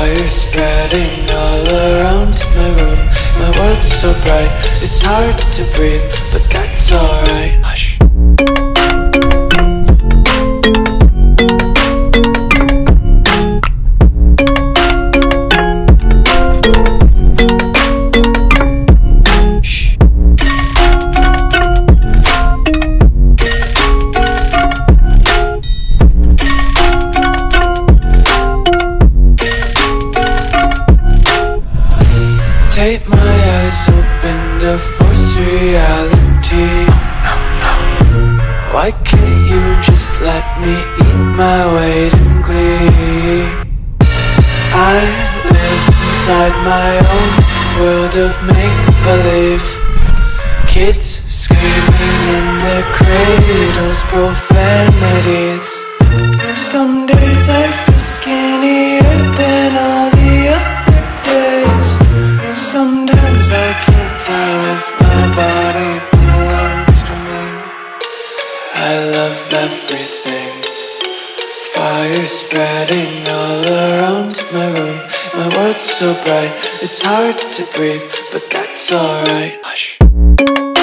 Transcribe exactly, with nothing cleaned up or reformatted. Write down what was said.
Fire spreading all around my room. My world's so bright, it's hard to breathe, but that's alright. Hush. Take my eyes open to force reality. Why can't you just let me eat my weight in glee? I live inside my own world of make-believe. Kids screaming in their cradles, profanities. Some days I feel skinnier than all the other days. Sometimes I can't tell if my body belongs to me. I love everything. Fire spreading all around my room. My world's so bright, it's hard to breathe, but that's alright. Hush.